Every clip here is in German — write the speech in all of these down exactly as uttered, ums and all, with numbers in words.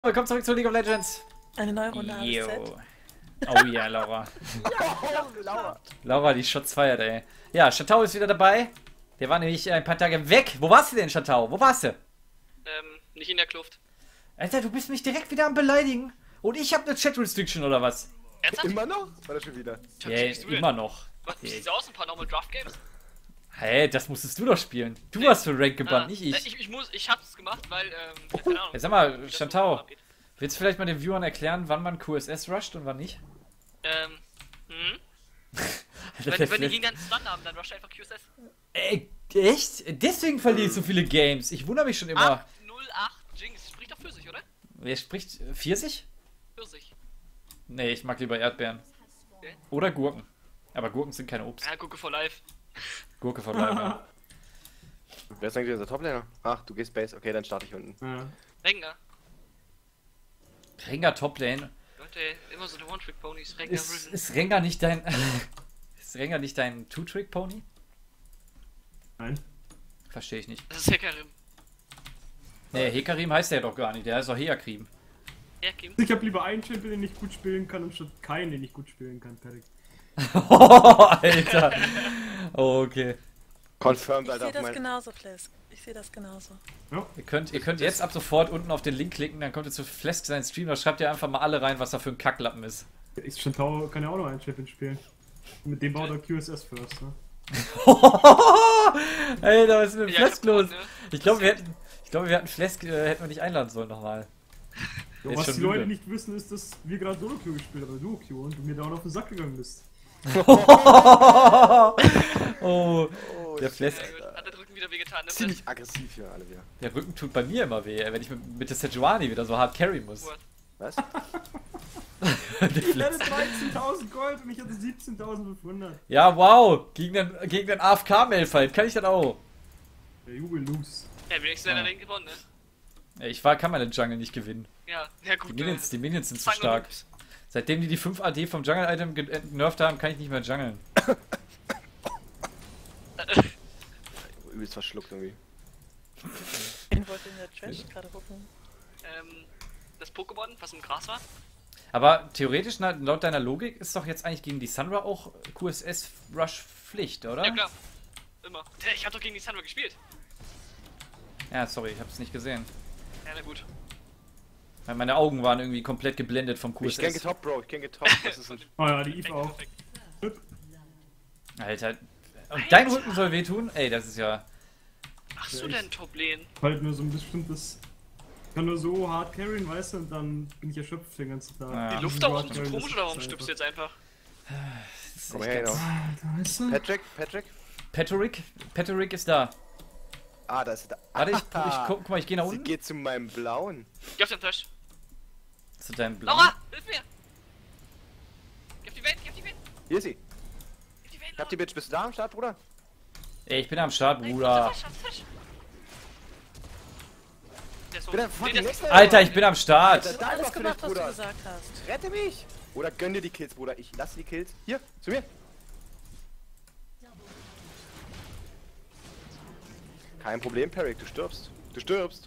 Willkommen zurück zu League of Legends. Eine neue Runde A bis Z. Oh ja, Laura. Laura. Laura, die Shots feiert, ey. Ja, Chatau ist wieder dabei. Der war nämlich ein paar Tage weg. Wo warst du denn, Chatau? Wo warst du? Ähm, nicht in der Kluft. Alter, du bist mich direkt wieder am Beleidigen. Und ich habe eine Chat-Restriction oder was? Ernsthaft? Immer noch? War das schon wieder? Ja, Ja, bist du denn? immer noch. Was, wie sieht's aus? Ein paar Normal Draft Games? Hey, das musstest du doch spielen. Du Nee. hast für Rank gebannt, Ah, nicht äh, ich. ich. Ich muss, ich hab's gemacht, weil, ähm, ja, keine Ahnung. Ja, sag mal, wie das Chatau, so abgeht. willst du vielleicht mal den Viewern erklären, wann man Q S S rusht und wann nicht? Ähm, hm? Alter, der Wenn, wenn die Flash- gegen einen Stun haben, dann rush einfach Q S S. Ey, echt? Deswegen verliere ich so viele Games. Ich wundere mich schon immer. acht null acht Jinx. Spricht doch für sich, oder? Wer spricht? Pfirsich? Für sich. Nee, ich mag lieber Erdbeeren. Okay. Oder Gurken. Aber Gurken sind kein Obst. Ja, gucke for life. Gurke von Leiber. Wer ist eigentlich unser Toplaner? Ach, du gehst Base. Okay, dann starte ich unten. Ja. Rengar. Rengar Toplane. Leute, immer so eine One-Trick-Ponys. Rengar, Ist, Riven. ist Rengar nicht dein... ist Rengar nicht dein Two-Trick-Pony? Nein. Verstehe ich nicht. Das ist Hekarim. Nee, Hekarim heißt der doch gar nicht. Der heißt doch Heakrim. Ja, Kim. Ich habe lieber einen Champion, den ich gut spielen kann, anstatt keinen, den ich gut spielen kann. Fertig. Oh, Alter. Oh, okay. Confirmed, Ich Alter, sehe auf das mein... genau Flask. Ich sehe das genauso. Ihr könnt, ihr könnt jetzt ab sofort unten auf den Link klicken, dann kommt ihr zu Flask seinen Stream, da schreibt ihr einfach mal alle rein, was da für ein Kacklappen ist. Ich Chantau kann ja auch noch einen Champion spielen. Mit dem baut er Q S S first, ne? Alter, was ist mit dem Ja, Flask kaputt, los? ne? Ich glaube, wir hätten, ich glaube, wir hätten Flask, äh, hätten wir nicht einladen sollen nochmal. Der ist Was schon die Leute müde. nicht wissen, ist, dass wir gerade Solo-Q gespielt haben, oder Duo-Q, und du mir da auch auf den Sack gegangen bist. Oh, Oh, der shit, Flask. Sehr gut. Hat der Drücken wieder wehgetan, ne? Ziemlich aggressiv hier alle wieder. Der Rücken tut bei mir immer weh, ey, wenn ich mit, mit der Sejuani wieder so hart carry muss. What? Was? Der Ich Flask. hatte dreizehntausend Gold und ich hatte siebzehntausendfünfhundert. Ja, wow, gegen den, gegen den A F K-Mail-Fight kann ich das auch. Der Jubel loose. Ja, wenigstens Ah. hat er den gewonnen, ne? Ja, ich war, kann meine Jungle nicht gewinnen. Ja, ja Die gut. Minions, äh, die Minions sind zu fangen wir stark. mit. Seitdem die die fünf A D vom Jungle-Item genervt haben, kann ich nicht mehr jungeln. Übelst verschluckt irgendwie. Ich wollte in der Trash gerade gucken. Ähm, das Pokémon, was im Gras war? Aber theoretisch, na, laut deiner Logik, ist doch jetzt eigentlich gegen die Sandra auch Q S S-Rush Pflicht, oder? Ja, klar. Immer. Hä, Ich hab doch gegen die Sandra gespielt. Ja, sorry, ich hab's nicht gesehen. Ja, na gut. Weil meine Augen waren irgendwie komplett geblendet vom Q Ich S kann S. getoppt, Bro. Ich kann getoppt. Das ist ein... Oh ja, die Eve Perfekt, auch. perfekt. Alter. Und dein Rücken soll wehtun? Ey, das ist ja... Machst du denn Top-Lane? Halt nur so ein bestimmtes. Ich kann nur so hart carryen, weißt du, und dann bin ich erschöpft den ganzen Tag. Ja. Die Luft da oben zu komisch oder warum stirbst du jetzt einfach? das ist Komm echt her, ganz- genau. Alter, weißt du? Patrick? Patrick? Patrick? Patrick ist da. Ah, da ist er da. Warte, ich, ich guck, guck mal, ich gehe nach Sie unten. geht zu meinem blauen. Geh auf den Tisch. Zu deinem Blau. Laura, hilf mir! Geh auf die Welt, geh auf die Welt, Hier ist sie. geh auf die Welt, Ich hab die Bitch. Bist du da am Start, Bruder? Ey, ich bin am Start, Nein, Bruder. Tisch, auf den Tisch. Der ist so- Bin der nee, fucking der ist- Nächste. Alter, ich bin am Start. Alter, Ich da hab alles einfach für gemacht, dich, was du Bruder. gesagt hast. Rette mich! Oder gönn dir die Kills, Bruder. Ich lasse die Kills. Hier, zu mir. Kein Problem, Patrick. Du stirbst. Du stirbst.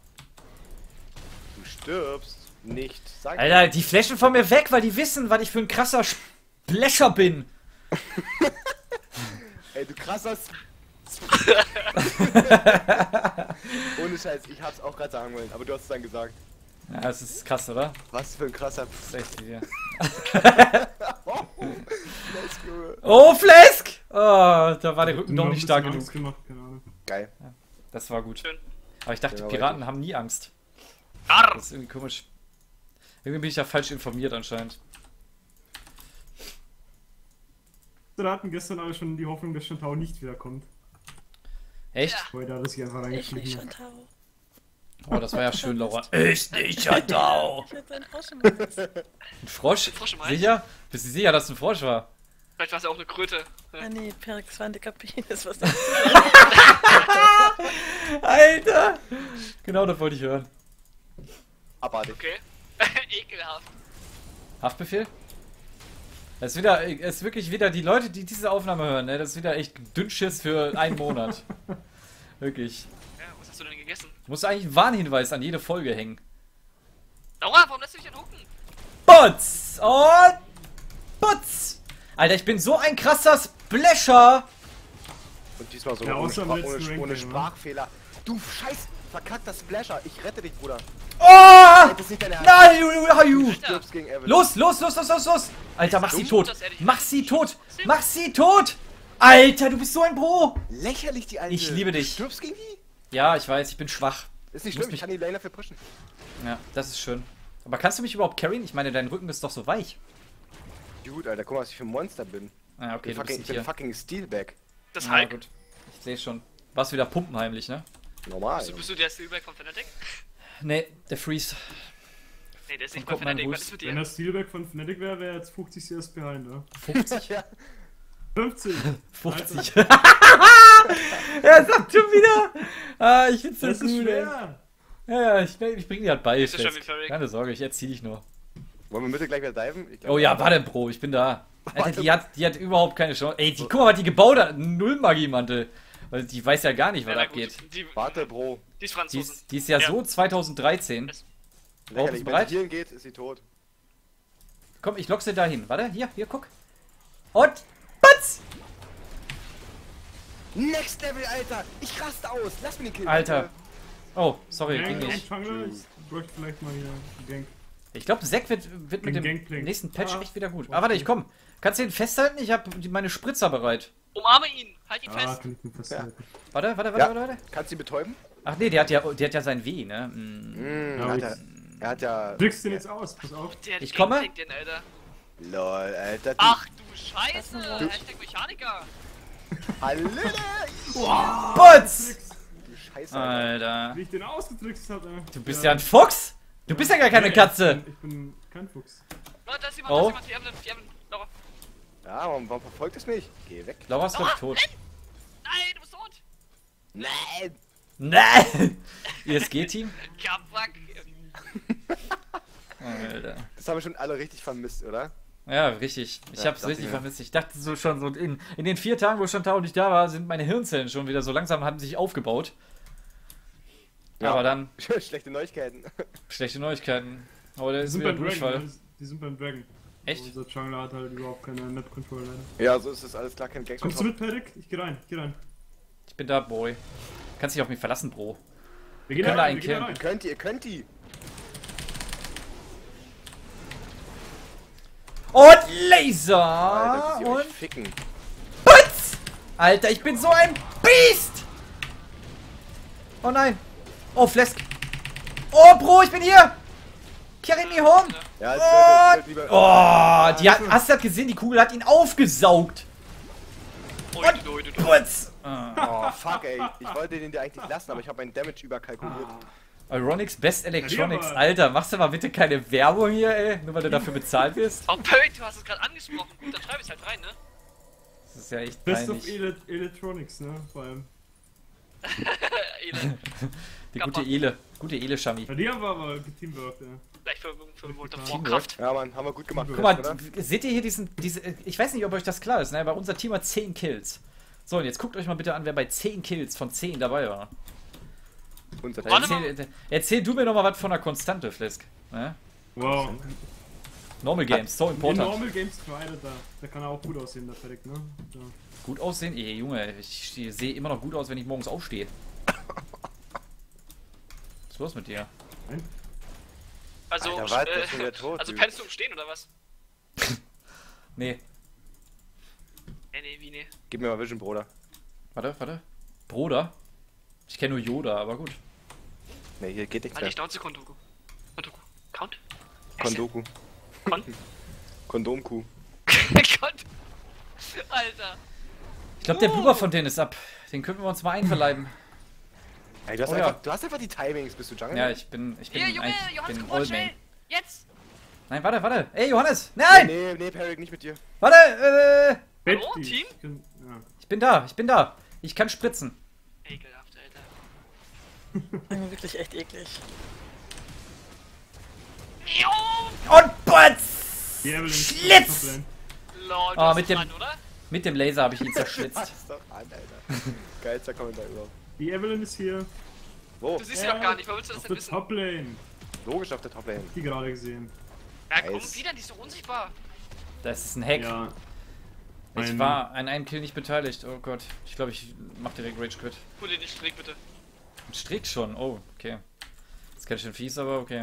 Du stirbst. Nicht. Sag Alter, die flashen von mir weg, weil die wissen, was ich für ein krasser Splasher bin. Ey, du krasser. S- Ohne Scheiß, ich hab's auch gerade sagen wollen, aber du hast es dann gesagt. Ja, das ist krass, oder? Was für ein krasser. Das ist echt hier. Oh, let's go. Oh, Flask! Oh, da war der Rücken Nur doch ein nicht stark bisschen genug. Angst gemacht, keine Ahnung. Geil. Das war gut. Schön. Aber ich dachte, Ja, Piraten haben nie Angst. Arr! Das ist irgendwie komisch. Irgendwie bin ich da falsch informiert anscheinend. Wir hatten gestern alle schon die Hoffnung, dass Chantau nicht wiederkommt. Echt? Ja. Heute hat er sich einfach Ich nicht, reingeschlichen. Chantau. Oh, das war ja schön, Laura. Ich nicht, Chatau! Ich hätte einen Frosch im Hals. Ein Frosch? Ein Frosch im Hals? Sicher? Bist du sicher, dass es ein Frosch war? Vielleicht war es ja auch eine Kröte. Ah nee, Perix war ein dicker Penis, was das ist. Alter! Genau das wollte ich hören. Abartig. Okay. Ekelhaft. Haftbefehl? Das ist wieder, es ist wirklich wieder die Leute, die diese Aufnahme hören, ne? Das ist wieder echt Dünnschiss für einen Monat. Wirklich. Ja, was hast du denn gegessen? Muss eigentlich einen Warnhinweis an jede Folge hängen. warum lässt du dich denn hucken? Butz! Und Butz! Alter, ich bin so ein krasser Splasher! Und diesmal so Ja, ohne, außer Spra im ohne, letzten ohne Ranking, ne? Sprachfehler. Du scheiß verkackter Splasher. Ich rette dich, Bruder. Oh! Das ist nicht deine Hand. Nein, you, you, you. Du stirbst gegen Evelyn. Los, los, los, los, los, los! Alter, mach sie dumm, tot! dass er dich- Mach sie tot! Mach sie tot! Alter, du bist so ein Bro! Lächerlich, die Alte. Ich liebe dich. Du stirbst gegen die? Ja, ich weiß, ich bin schwach. Ist nicht Muss schlimm, mich- ich kann die Lane dafür pushen. Ja, das ist schön. Aber kannst du mich überhaupt carryen? Ich meine, dein Rücken ist doch so weich. Gut, Alter, guck mal, was ich für ein Monster bin. Ah, okay, ich du bin fucking, bist ich nicht bin hier. fucking Steelback. Das Ja, Hulk? gut. Ich sehe schon. Warst wieder pumpen heimlich, ne? Normal. Bist du, bist du der Steelback von Fnatic? Nee, der Freeze. Nee, der ist nicht Dann bei kommt mein Fnatic. Was Boost. ist mit Wenn dir? das Steelback von Fnatic wäre, wäre jetzt fünfzig C S behind, ne? fünfzig? Ja. fünfzig! fünfzig. Er sagt schon wieder. Ah, ich find's so Das ist gut, ey. schwer! Ja, ja, ich, ich bring dir halt bei. Ist ja schon Fest. wie Ferric. Keine Sorge, ich erziehe dich nur. Wollen wir bitte gleich wieder diven? Ich glaub, Oh ja, warte, Bro, ich bin da. Alter, Warte. die hat, die hat überhaupt keine Chance. Ey, die, guck mal, was die gebaut hat. Null Magiemantel. Weil die weiß ja gar nicht, was Ja, na abgeht. gut, Die, Warte, Bro. die ist Die Franzosen. ist, die ist ja, Ja. so zweitausenddreizehn. Es- Warum Lächerlich, bist du wenn bereit? sie healen geht, ist sie tot. Komm, ich lock sie da hin. Warte, hier, hier, guck. Und Batz! Next Level, Alter! Ich raste aus! Lass mich den Kill! Alter. Oh, sorry, Gang ging auf nicht. Jungle, ich bräuchte vielleicht mal hier einen Gank. Ich glaube, Zack wird, wird mit Den dem Gangplank. nächsten Patch Ah, echt wieder gut. okay. Ah, warte, ich komm. Kannst du den festhalten? Ich habe meine Spritzer bereit. Umarme ihn! Halt ihn Ah, fest! kann ich mir festhalten. Warte, warte, warte, Ja. warte, warte. Kannst du ihn betäuben? Ach nee, der hat ja, der hat ja sein W, ne? Mm. Mm, Ja, hat gut. er, er hat ja... Trickst den jetzt aus, pass auf. Der hat Ich den komme. Gangplank, Den, Alter. Lol, Alter. Du, Ach du Scheiße! Du- Hashtag Mechaniker! Hallöle! Putz! Du Scheiße, Alter. Alter. Wie ich den ausgetrickst habe. Du bist ja ein Fuchs? Du bist ja gar keine Nee, Katze. Ich bin, ich bin kein Fuchs. Leute, da ist jemand, Oh. da ist jemand, die Evelyn, die Evelyn. Laura. Ja, warum, warum verfolgt es mich? Geh weg. Laura ist Laura, doch tot. Nein, du bist tot! Nein! Nein! I S G-Team? Kapack! Alter. Das haben wir schon alle richtig vermisst, oder? Ja, richtig. Ich Ja, hab's dachte richtig mir. vermisst. Ich dachte so schon so in, in den vier Tagen, wo Chantal nicht da war, sind meine Hirnzellen schon wieder so langsam, haben sich aufgebaut. Ja. Aber dann Schlechte Neuigkeiten. schlechte Neuigkeiten. Oh, der Die ist sind wieder beim Dragon. Durchfall. ne? Die sind beim Dragon. Echt? Unser Jungler hat halt überhaupt keine Map-Control leider. Ja, so ist es alles klar, kein Gangs. Kommst du mit, Patrick? Ich geh rein, ich geh rein. Ich bin da, Boy. Kannst dich auf mich verlassen, Bro. Wir gehen Können da wir rein, einen wir gehen da killen? rein. Könnt ihr, könnt ihr. Und Laser! Alter, wie sie euch Und ficken. Putz! Alter, ich bin so ein Biest! Oh nein. Oh, Flesk. Oh, Bro, ich bin hier! Carry me home! Ja, es Und, wird, es wird lieber... oh, die hat, hast du das gesehen? Die Kugel hat ihn aufgesaugt. Ui, du, ui, du, du. Putz! Ah. Oh, fuck, ey. Ich wollte den dir eigentlich lassen, aber ich habe meinen Damage überkalkuliert. Ironics Best Electronics. Ja, aber- Alter, machst du mal bitte keine Werbung hier, ey? Nur weil du dafür bezahlt wirst? Oh, Perry, du hast es gerade angesprochen. Gut, dann schreib ich halt rein, ne? Das ist ja echt Best of peinlich. Ele Electronics, ne? Vor allem. Elend. Die gute Ele. Gute Ele-Shami. Ja, die haben wir aber geteamworked, ja. Vielleicht für, für World of Teamwork. Warcraft. Ja, Mann, haben wir gut gemacht. Guck mal, oder? seht ihr hier diesen, diese, ich weiß nicht, ob euch das klar ist, ne? Aber unser Team hat zehn Kills. So, und jetzt guckt euch mal bitte an, wer bei zehn Kills von zehn dabei war. Unser Warte Team. mal. Erzähl, erzähl du mir noch mal was von der Konstante, Flisk. Ne? Wow. Normal Games, so In important. Normal Games zwei, da, da kann er auch gut aussehen, der Patrick, ne? Ja. Gut aussehen? Ey, Junge, ich, ich sehe immer noch gut aus, wenn ich morgens aufstehe. Was ist los mit dir? Nein? Also, Alter, warte, äh, der ist schon wieder tot, also Typ. pennst du im Stehen oder was? Nee, Nee, nee, wie nee. Gib mir mal Vision, Bruder. warte, warte. Bruder? Ich kenne nur Yoda, aber gut. Ne, hier geht nichts Halt mehr. die Schnauze, Kondoku. Kondoku. Count? Kondoku. Kon? Kondomkuh. Kont? Alter. Ich glaube, der Blubber von denen ist ab. Den könnten wir uns mal einverleiben. Ey, du hast, Oh ja. einfach, du hast einfach die Timings, bist du Jungle? Ja, ich bin, ich bin Hier, Junge, eigentlich Johannes, bin komm on, Old schnell. Man. Jetzt. Nein, warte, warte. Ey, Johannes! Nein! Nee, nee, Peric, nicht mit dir. Warte! Äh, Hallo, Betty. Team? Ich bin- Ja. ich bin da, ich bin da. Ich kann spritzen. Ekelhaft, Alter. Wirklich echt eklig. Jo! Und Putz! Die Evelyn. Schlitz! Toplane. Lol, du Ah, hast mit es dem- dran, oder? Mit dem Laser habe ich ihn zerschlitzt. Pass doch an, Alter. Geilster Kommentar überhaupt. Die Evelyn ist hier. Wo? Du siehst sie doch gar nicht, wo willst du das Auf denn der wissen? Toplane. Logisch auf der Toplane. Die gerade gesehen. Ja, komm, Nice. wieder, die ist so unsichtbar. Das ist ein Hack. Ja. Ich Ein- war an einem Kill nicht beteiligt. Oh Gott. Ich glaube, ich mach direkt Rage Quit. Hol dir den Strick bitte. Ein Strick schon. Oh, okay. Das ist ganz schön fies, aber okay.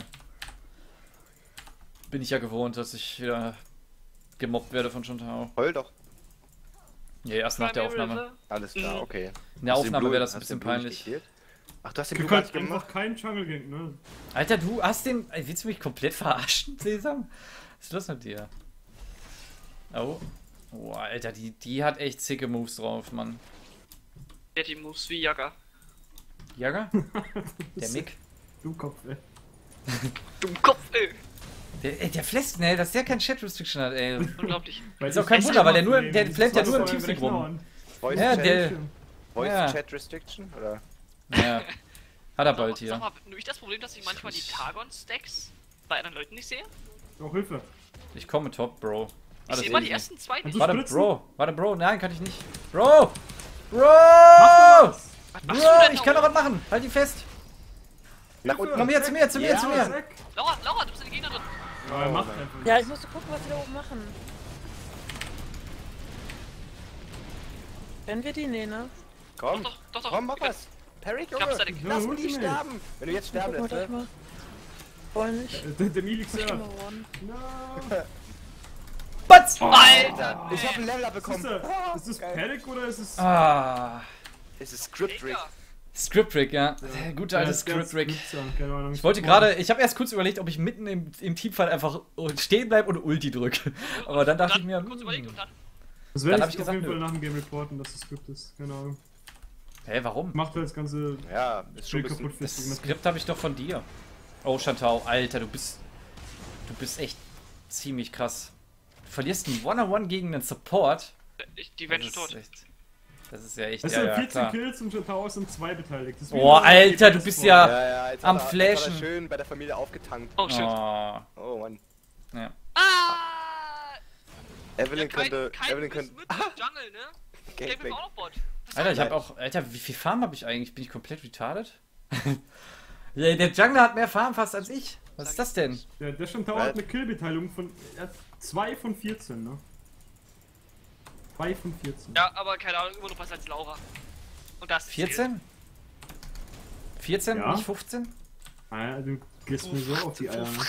Bin ich ja gewohnt, dass ich wieder gemobbt werde von Shuntao. Heul doch. Ja, erst nach der Aufnahme. Alles klar, Mhm. okay. In der Hast du den Aufnahme Blue- wäre das ein hast bisschen du den Blue nicht peinlich. gekillt? Ach, du hast den Du Blue gar kannst nicht einfach gemacht? keinen Jungle Gank, ne? Alter, du hast den... Ey, willst du mich komplett verarschen, Sesam? Was ist los mit dir? Oh. Oh, Alter, die, die hat echt zicke Moves drauf, Mann. Der hat die Moves wie Jagger. Jager? Der Mick? Du Kopf, ey. Dummkopf, ey. Der, ey, der flässt, ne, dass der kein Chat Restriction hat, ey. Unglaublich. Weil Ist auch ich kein das Wunder, weil der mache, nur- der ey. flammt ja Das nur im war Teamspeak Rechner rum. an. Voice, Ja, Chat, der... Voice Ja. Chat Restriction? Oder? Ja. Hat er Sag bald mal, hier. sag mal, nur ich das Problem, dass ich manchmal die Targon-Stacks bei anderen Leuten nicht sehe? Oh, Hilfe. Ich komme top, Bro. Ich Alles sehe immer die easy. ersten zwei nicht. Also- Warte, spritzen? Bro. Warte, Bro. Nein, kann ich nicht. Bro! Bro! Was Bro! machst du denn Ich da kann doch oben? was machen. Halt ihn fest. Nach unten. Komm her, zu mir, zu mir, Ja, zu mir. Zack. Laura, Laura, du bist in den Gegner drin. Ja, er macht einfach. Ja, ich musste gucken, was wir da oben machen. Kennen wir die? Nee, ne? Komm, Doch, doch, doch. komm, mach Ich was. Perry, Ich hab's Junge. da. Ja, Lass hol mich nicht ihn, sterben. Wenn du jetzt sterben Gucken wir lässt, gleich ne? mal. Wollen nicht. Äh, Der, der Milix, Ich ja. bin gewonnen. No. Batz! Alter! Ich hab ein Level Ist abbekommen. das, Ah, ist das geil. Panic oder ist es... Ah. Es ist Script Rig. Digga. Script Rig, ja. Der gute alte Ja, Script Rig. Script, keine Ahnung. Ich wollte gerade, ich habe erst kurz überlegt, ob ich mitten im, im Teamfight einfach stehen bleibe und Ulti drücke. Aber dann dachte ich mir, Kurz überlegt hm, und dann. Das Dann werde hab ich ich auf gesagt, jeden Fall nö. nach dem Game reporten, dass das Script ist. Keine Ahnung. hä, warum? Macht halt das ganze Ja, ist schon Spiel ein kaputt bisschen... Das Skript habe ich doch von dir. Oh, Shantao, Alter, du bist, du bist echt ziemlich krass. Du verlierst ein One-on-One gegen einen Support. Ich, die Das werden schon ist, tot. echt, das ist ja echt, Es ja, sind ja, vierzehn klar. Kills und Shatao sind zwei beteiligt. Das ist Oh, wieder ein Alter, du F P S bist voll. ja- Ja, ja, jetzt Am hat er, jetzt hat er Flashen. schön bei der Familie aufgetankt. Oh, shit. Oh, Oh, Mann. ja. Ah! Evelyn Ja, kein, könnte... kein Evelyn Chris könnte... mit Jungle, ne? Der Gangbang. will auch noch Bot. Was Alter, ich habe auch, Alter, wie viel Farm habe ich eigentlich? Bin ich komplett retarded? Ja, der Jungler hat mehr Farm fast als ich. Was ist das denn? Ja, der Shatao hat eine Killbeteiligung von zwei von vierzehn, ne? zwei von vierzehn. Ja, aber keine Ahnung, immer noch besser als Laura. Und das vierzehn? vierzehn, Ja. nicht fünfzehn? Ah, du gehst mir so auf die Eier. Ne?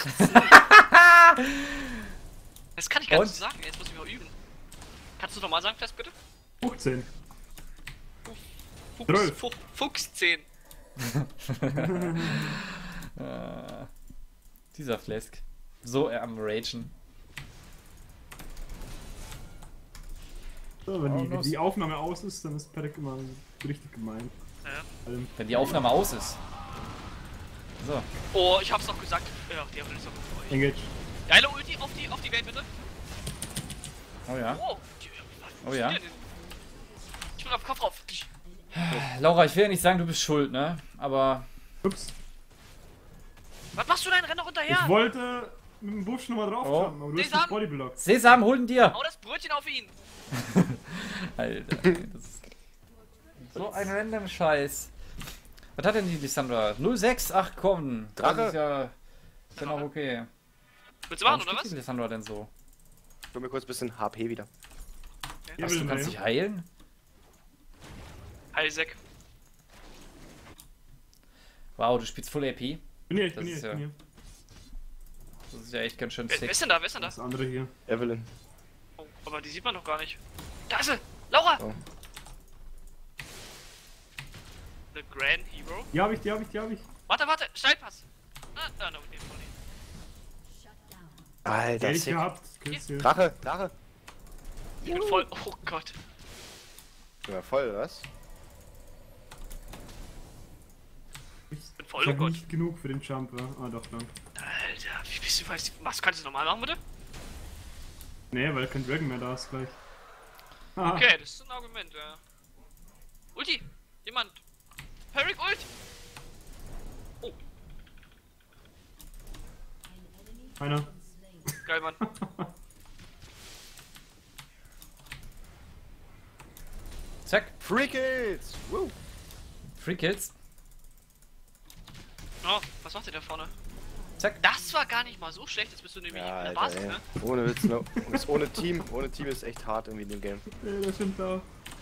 Das kann ich gar Und? nicht so sagen, jetzt muss ich mal üben. Kannst du nochmal sagen, Fest, bitte? fünfzehn. Fuchs, Zwölf. Fuch, Fuchs zehn. Äh, dieser Flesk. So er am Ragen. So, wenn, Oh, die, wenn los. die Aufnahme aus ist, dann ist Patrick immer richtig gemein. Ja. Also, Wenn die Aufnahme aus ist. So. Oh, ich hab's doch gesagt. Ja, die haben das doch gut für euch. engage. Geile Ulti auf die, auf die Welt, bitte. Oh ja. Oh, die, was Oh ja. ist denn? Ich bin auf den Kopf drauf. Laura, ich will ja nicht sagen, du bist schuld, ne? Aber. Ups. Was machst du denn? Renn doch hinterher. Ich wollte mit dem Busch nochmal drauf Oh. jumpen, aber du hast Sesam. das Body blockt. Sesam, hol ihn dir! Hau das Brötchen auf ihn. Alter, ey, das ist so ein random Scheiß. Was hat denn die Lissandra? null sechs? Ach komm. Drache. Das ist ja. Ist ja noch okay. Willst du Warum machen, oder steht was? die Lissandra denn so? Ich hol mir kurz ein bisschen H P wieder. Was, du kannst dich heilen? Heilsack. Wow, du spielst Full A P? Bin hier, ich Das bin hier, ist ich bin ja- hier. Das ist ja echt ganz schön Wer, wer sick. ist denn da? Wer ist denn da? Das andere hier. Evelyn. Oh, aber die sieht man doch gar nicht. Da ist sie! Laura! Oh. The Grand Hero. Die hab ich, die hab ich, die hab ich. Warte, warte, Steilpass! Ah, ah, no, nee, nee. Alter, Ehrlich sick. gehabt. Kills hier. Drache, Drache. Ich bin voll. Oh Gott. Ja, voll, was? Ich, bin voll, ich oh hab Gott. nicht genug für den Jumper. Ah, doch, danke. Alter, wie bist du, weißt du, was kannst du normal machen, bitte? Nee, weil kein Dragon mehr da ist gleich. Ah, Okay, das ist ein Argument, ja. Ulti! Jemand! Peric Ult! Oh, einer. geil, Mann. Zack. Free Kills! Woo! Free Kills. Oh, was macht ihr da vorne? Zack. Das war gar nicht mal so schlecht, jetzt bist du nämlich Ja, in der Alter, Basis, ey. ne? Ohne Witz, ne? Ist ohne Team, ohne Team ist echt hart irgendwie in dem Game. Ey, das stimmt da.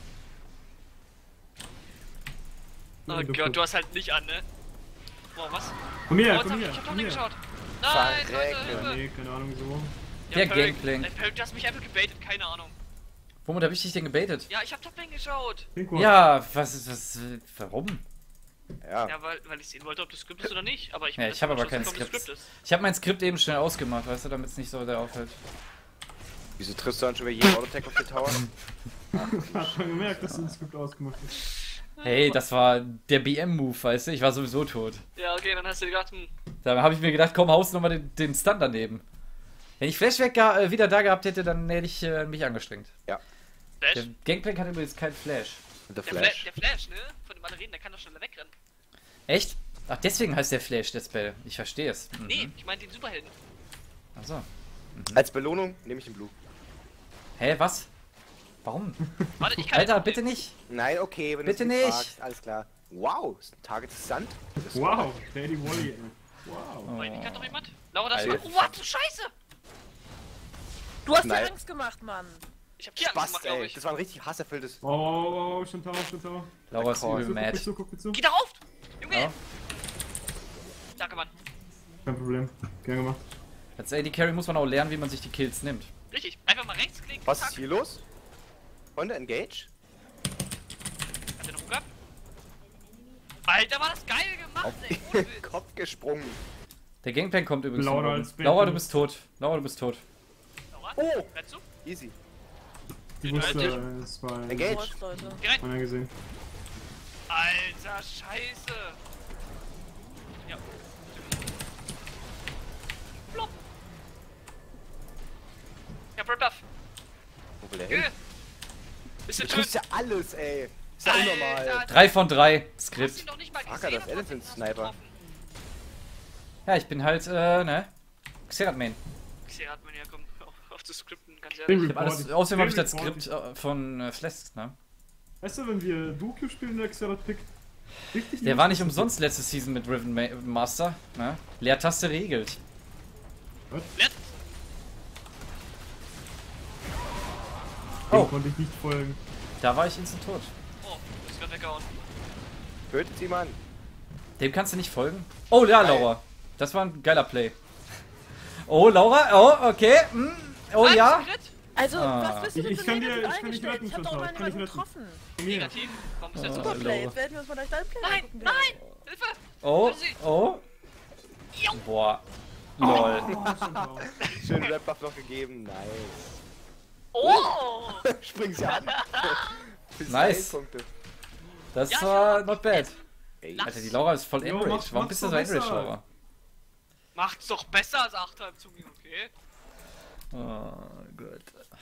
Oh Gott, du hast halt nicht an, ne? Boah, was? Komm her, Oh, jetzt komm hab ich, her, ich hab doch komm nicht her. geschaut. Nein, Verreck, Leute, Ja, Hilfe. nee, keine Ahnung, so. Der Perry, Gangplank. ey, Perry, du hast mich einfach gebaitet, keine Ahnung. Womit hab ich dich denn gebaitet? Ja, ich hab Top Lane geschaut. Pinkwort. Ja, was ist das? Warum? Ja. Ja, weil, weil ich sehen wollte, ob du Skript ist oder nicht. Aber ich Ja, ich habe aber kein Skript. Skript. Ist. Ich habe mein Skript eben schnell ausgemacht, weißt du, damit es nicht so der auffällt. Wieso triffst du dann schon wieder jeden Autotech auf den Tower? Ich hab schon gemerkt, dass du ein Skript ausgemacht hast. Hey, das war der B M-Move, weißt du? Ich war sowieso tot. Ja, okay, dann hast du dir gedacht, hm, Da habe ich mir gedacht, komm, haust nochmal den, den Stun daneben. Wenn ich Flashback ga, äh, wieder da gehabt hätte, dann hätte ich äh, mich angestrengt. Ja. Flash? Der Gangplank hat übrigens keinen Flash. Und der Der Flash. Flash. der Flash, ne? Von dem alle reden, der kann doch schneller wegrennen. Echt? Ach, deswegen heißt der Flash, der Spell. Ich verstehe es. Mhm. Nee, ich meine den Superhelden. Achso. Als Belohnung nehme ich den Blue. Hä, was? Warum? Warte, ich kann Alter, den bitte nehmen. nicht. Nein, okay, wenn du Bitte es nicht. fragst, alles klar. Wow, ist ein Target Sand. Das ist Wow, Daddy Wally, ey. Wow. Oh. Weil, ich kann doch jemand. Laura, das Alter. war. Oh, what, du Scheiße! Du hast dir Nein. Angst gemacht, Mann. Ich hab hier Angst Spaß, gemacht, glaube ey. ich. Das war ein richtig hasserfülltes. Oh, oh, oh, schon Tower, schon Tower. Laura ist Guck übel Guck mir mad. zu, guck mir zu. Geh darauf! Junge! Ja. Danke, Mann. Kein Problem. Gern gemacht. Als A D Carry muss man auch lernen, wie man sich die Kills nimmt. Richtig. Einfach mal rechts klicken. Was zack. ist hier los? Freunde, engage? Hat der noch gehabt? Alter, war das geil gemacht, Auf ey. Ohne den Witz. Kopf gesprungen. Der Gangplank kommt übrigens. Laura von oben. als Bett. Laura, du bist tot. Laura, du bist tot. Laura, Oh. bleibst du? Easy. Die Ja, wusste, Alter. äh, es war Engage. Wurst, Leute. Geh rein. einer gesehen. Alter, scheiße. Ja. Flop. Ich hab Red Buff. Wo will der Geh. hin? Bist du Du tot? triffst ja alles, ey. Ist ja unnormal. Alter, Drei von drei. du hast Skript. ihn doch nicht mal Fucker, gesehen. das und Elephant trotzdem hast du Sniper. getroffen. Ja, ich bin halt, äh, ne? Xerath Main. Ich sehe, hat man ja komm, auf, auf zu skripten, ganz Den ehrlich. Ich hab alles, Report. außerdem habe ich Den das Report. Skript äh, von äh, Flesk, ne? Weißt du, wenn wir Duke spielen, der Xerath Pick. Richtig Der war nicht lustig. umsonst letzte Season mit Riven Ma Master, ne? Leertaste regelt. Let Dem Oh. konnte ich nicht folgen. Da war ich instant tot. Oh, du bist gerade weggehauen. Tötet sie, Mann. Dem kannst du nicht folgen? Oh, ja, Laura. Das war ein geiler Play. Oh, Laura. Oh, okay. Hm. Oh, Nein, ja. bist du crit? Also, Ah. was bist du Ich- denn ich für kann dir- negativ ich kann dich eingestellt? retten, Ich hab doch Chantal, meine ich kann dich mal retten. getroffen. Komm her. Negativ. Warum bist du Ah. jetzt so? Superplay, Laura. jetzt werden wir uns mal gleich deinen Play Nein, angucken. nein! Hilfe! Oh, Sie- oh. Jo. Boah. Lol. Oh, schon Tower. Schön Red Buff noch gegeben. Nice. Oh! Spring sie an. Bis Nice. Punkte. Das Ja, war schon. not bad. Ey, Alter, die Laura ist voll Jo, enraged. mach- Warum mach's bist du doch so enraged, besser. Laura? Macht's doch besser als Achter im Zuging, okay? Oh Gott.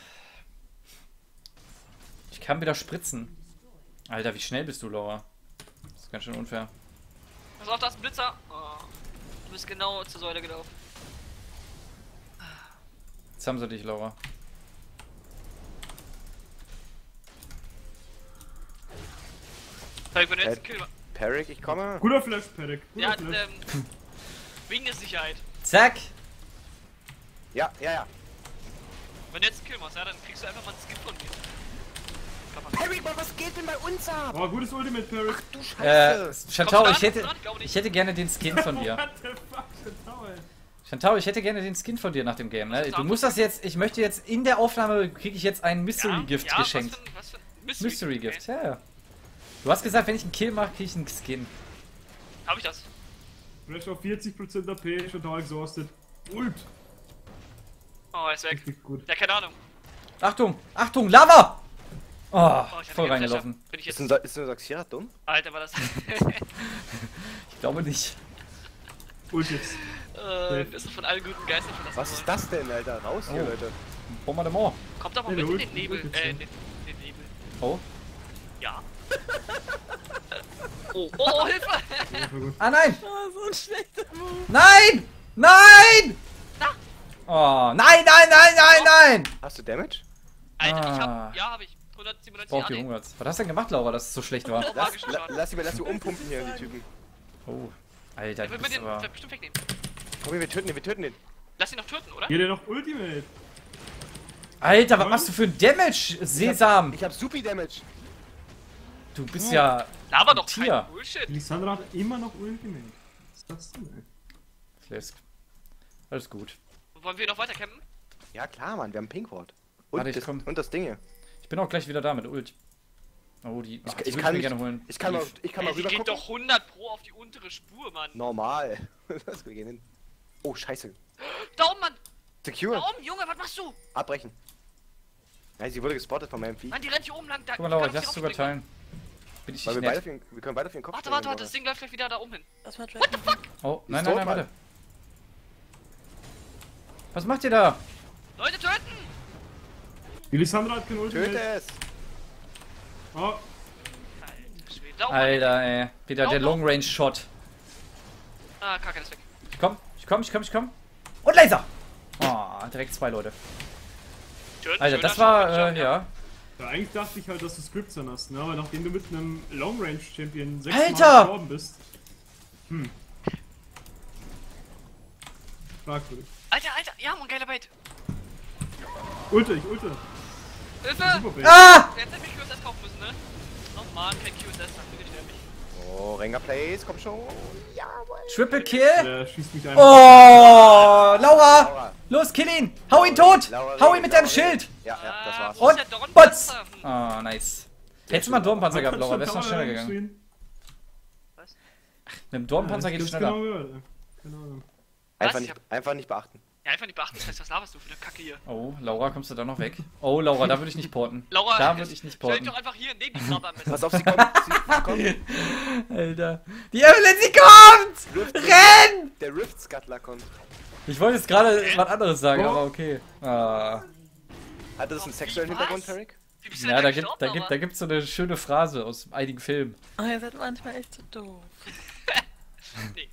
Ich kann wieder spritzen. Alter, wie schnell bist du, Laura? Das ist ganz schön unfair. Pass auf, da ist ein Blitzer. Oh. Du bist genau zur Säule gelaufen. Jetzt haben sie dich, Laura. Vielleicht wenn du jetzt Äh, einen Kill machst. Peric, ich komme. Guter Flash, Paddock. Guter Ja, Flash. ähm. Wegen der Sicherheit. Zack! Ja, ja, ja. Wenn du jetzt einen Kill machst, ja, dann kriegst du einfach mal einen Skin von mir. Peric, Mann, was geht denn bei uns ab? Oh, gutes Ultimate, Parry. Du Äh, Scheiße. Chantau, Kommst ich du hätte, dran? Ich glaube nicht. ich hätte gerne den Skin von dir. What the fuck, Chantal, ey. Chantau, ich hätte gerne den Skin von dir nach dem Game, ne? Was ist Du das? musst das jetzt, ich möchte jetzt in der Aufnahme, kriege ich jetzt ein Mystery Gift ja, geschenkt. Was für ein, was für ein Mystery, Mystery okay. Gift, ja, ja. Du hast gesagt, wenn ich einen Kill mache, kriege ich einen Skin. Hab ich das? Flash auf vierzig Prozent A P, Chantal exhausted. Ult. Oh, er ist weg. Richtig gut. Ja, keine Ahnung. Achtung, Achtung, Lava! Oh, Oh, ich hatte voll keinen reingelaufen. Flasher. Bin ich Ist jetzt. ein, ist ein Saxira dumm? Alter, war das. Ich glaube nicht. Ult jetzt. äh, bist du von allen guten Geistern verlassen Was ist das denn, Alter? Raus hier, Oh. Leute. Bombardement. Kommt doch mal Ja, mit der in den holt- Nebel. holt jetzt Äh, so. in den, in den Nebel. Oh. Ja. oh, oh, Hilfe! Ja, voll gut. Ah, nein! Oh, so ein schlechter Move. Nein! Nein! Oh, nein, nein, nein, nein, nein! Hast du Damage? Alter, ich Ah. hab. Ja, hab ich. hundertsiebenundneunzig Braucht A die D. Hungerts. Was hast du denn gemacht, Laura, dass es so schlecht war? Oh, Lass, magischen la, Schaden. lass ihn lass ihn umpumpen hier, die Typen. Oh. Alter, Ich du will mir bist den aber... bestimmt wegnehmen. Komm, wir töten den, wir töten den. Lass ihn noch töten, oder? Geht der noch Ultimate? Alter, was machst du für ein Damage, Sesam? Ich hab Supi Damage. Du bist ja Laber ein doch Tier. kein Bullshit. Lissandra hat immer noch Ultimate. Was ist das denn, ey? Flesk. Alles gut. Wollen wir noch weiter campen? Ja klar, Mann, wir haben Pinkwort. Und, Warte, ich das, komm. und das Ding hier. Ich bin auch gleich wieder da mit Ult. Oh, die, ach, Ich, die ich würd kann mir mich, gerne holen. ich kann mal, Eve. ich kann mal Ey, die rüber geht gucken. doch hundert pro auf die untere Spur, Mann. Normal. Das wir gehen hin. Oh, scheiße. Da oben, Mann! Secure. Da oben, Junge, was machst du? Abbrechen. Ja, sie wurde gespottet von meinem Vieh. Mann, die rennt hier oben lang. Da, Guck mal, die Laura, kann ich uns lass hier sogar rausbringen. teilen. Bin ich Weil nicht wir, beide nett. auf den, wir können beide auf den Kopf Warte, springen, warte, warte, Laura. das Ding läuft gleich wieder da oben hin. Lass mal What the fuck? Oh, nein, Ist nein, tot, nein, Mann. warte. Was macht ihr da? Leute, töten! Die Lissandra hat kein Töte Ultimate. es! Oh, Alter Schwede. Da oben. Alter, ey. Wieder der Doch, doch. Long Range Shot. Ah, Kacke, das ist weg. Ich komm, ich komm, ich komm, ich komm. Und Laser! Oh, direkt zwei Leute. Schön, Alter, schöner das war, Shot, äh, ja. ja, eigentlich dachte ich halt, dass du Scripts dann hast, ne? Aber nachdem du mit einem Long Range Champion sechs Alter! Mal gestorben bist. Hm. Fragwürdig. Alter, Alter, ja, Mann, geiler Bait. Ulte, ich ulte. Hilfe! Super Bait. Ah! Jetzt hätte ich Q S S kaufen müssen, ne? Oh Mann, kein Q S S, dann bin ich nämlich. Oh, Rengar Plays, komm schon. Jawohl. Triple Kill. Der schießt mich einfach. Oh, Laura! Laura. Los, kill ihn! Hau ihn tot! Laura, Hau ihn mit deinem Laura. Schild! Ja, ja, das war's. Und ist der Butz! Dornpanzer? Hm. Oh, nice. Hättest du mal einen Dornpanzer gehabt, Laura, wärst du noch schneller gegangen. Was? Mit dem Dornpanzer geht es schneller. Genau gehört, ey. Genau. Einfach Was? nicht, einfach nicht beachten. Ja, einfach nicht beachten, das heißt, was laberst du für eine Kacke hier? Oh, Laura, kommst du da noch weg? Oh, Laura, da würde ich nicht porten. Laura, Da würde ich nicht stell dich porten. doch einfach hier neben die Krabbe am besten. Pass auf, sie kommt. Sie kommt. Alter. Die Evelyn, sie kommt! Rift, Renn! Der Rift Scuttler kommt. Ich wollte jetzt gerade was anderes sagen, Oh. aber okay. Ah. Hat das einen sexuellen Was? Hintergrund, Tarek? Wie bist du Ja, denn da da gibt gestorben, da gibt, da Laura? gibt's so eine schöne Phrase aus einigen Filmen. Oh, ihr seid manchmal echt so doof. Nee.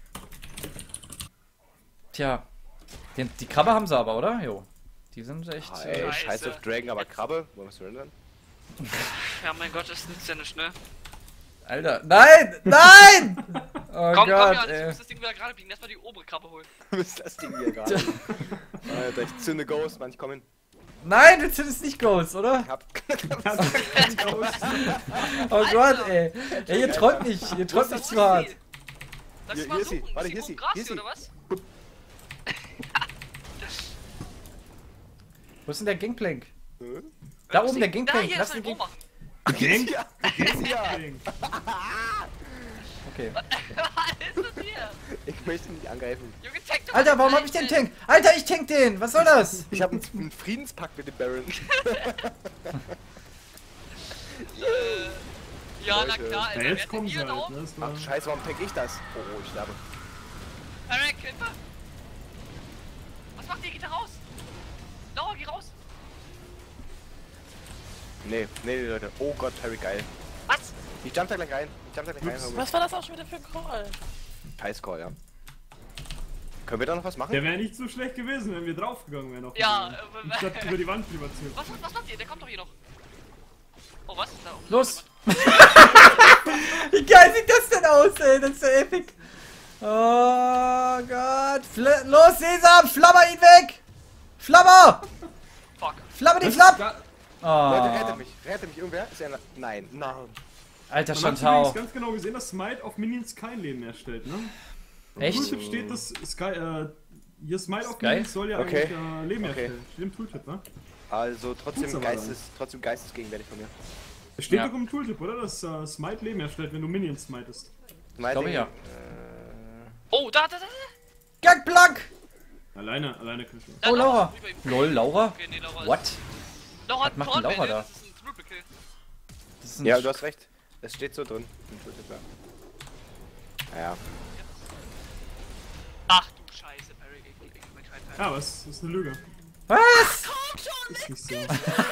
Tja. Die, die Krabbe haben sie aber, oder? Jo. Die sind echt. Ah, Äh, ey, Scheiße. scheiß auf Dragon, aber Krabbe. Wollen wir surrendern? Ja, mein Gott, das nützt ja nicht, ne? Alter. Nein! Nein! Oh komm, komm, Gott, ja, ich ey. muss das Ding wieder gerade biegen. Lass mal die obere Krabbe holen. Was ist das Ding hier gerade? Alter, ich zünde Ghost, Mann, ich komm hin. Nein, du zündest nicht Ghost, oder? Ich hab. Oh Gott, ey. Ey, ihr träumt nicht. Ihr träumt nicht zu hart. Lass Hier- sie mal hier ist sie. suchen. Warte, Ist hier ist die sie. Gras Hier ist hier, sie. oder was? Wo ist denn der Gangplank? Hm? Da Wo oben ist der die? Gangplank. Da, hier, Lass lass den den Gang. machen. Gang? Ja, ja. Okay. Was ist das hier? Ich möchte ihn nicht angreifen. Junge, tank doch Alter, mal warum den hab ich den Einzel. Tank? Alter, ich tank den. Was soll das? Ich habe einen, einen Friedenspakt mit dem Baron. Äh, ja, na Leute. klar, Alter. Ja, Wer jetzt ist denn kommen sie hier da halt, oben? ne? Das war Ach, scheiße, warum tank ich das? Oh, oh, ich sterbe. Eric, Hilfe! Was macht ihr? Geht da raus! Laura, geh raus! Nee, nee, nee, Leute. Oh Gott, Harry, geil. Was? Ich jump da gleich rein. Ich jump da gleich rein. Ups. Homie. Was war das auch schon wieder für ein Call? Scheiß Call, ja. Können wir da noch was machen? Der wäre nicht so schlecht gewesen, wenn wir draufgegangen wären. auf die Ja, Bühne. äh, Anstatt über die Wand drüber zu. Was, was macht ihr? Der kommt doch hier noch. Oh, was? Da oben. Los! Wie geil sieht das denn aus, ey? Das ist ja epic. Oh Gott. Fl Los, Sesam, flammer ihn weg! Flammer! Fuck. Flammer die Das Flapp! ist gar- Leute, rettet Oh. mich. Rettet mich irgendwer? Ist er Nein. Nein. Alter Man hat übrigens Chantau. ganz genau gesehen, dass Smite auf Minions kein Leben mehr stellt, ne? Echt? Im Tooltip steht, dass Sky, äh, hier Smite auf Sky? Minions soll ja Okay. eigentlich äh, Leben Okay. herstellen. Steht im Tooltip, ne? Also Tut's trotzdem aber Geistes, trotzdem geistesgegenwärtig von mir. Es steht Ja. doch im Tooltip, oder? Dass äh, Smite Leben herstellt, wenn du Minions smitest. Mein glaube, Ding, ja. Äh, Oh, da, da, da, da. Gangplank! Alleine, alleine Christian. da Oh, Laura. über ihm. Lol, Laura? Okay, nee, Laura ist- What? Laura hat Was macht einen denn Laura Thornwelle, da? Das ist ein Triple Kill. Das ist ein ja, du hast recht. Es steht so drin. Im Tooltip, ja. Naja. Ach du Scheiße, Perry. Ich, ich, ich, mein Scheiß. Ja, aber es ist eine Lüge. Was? Ist nicht so.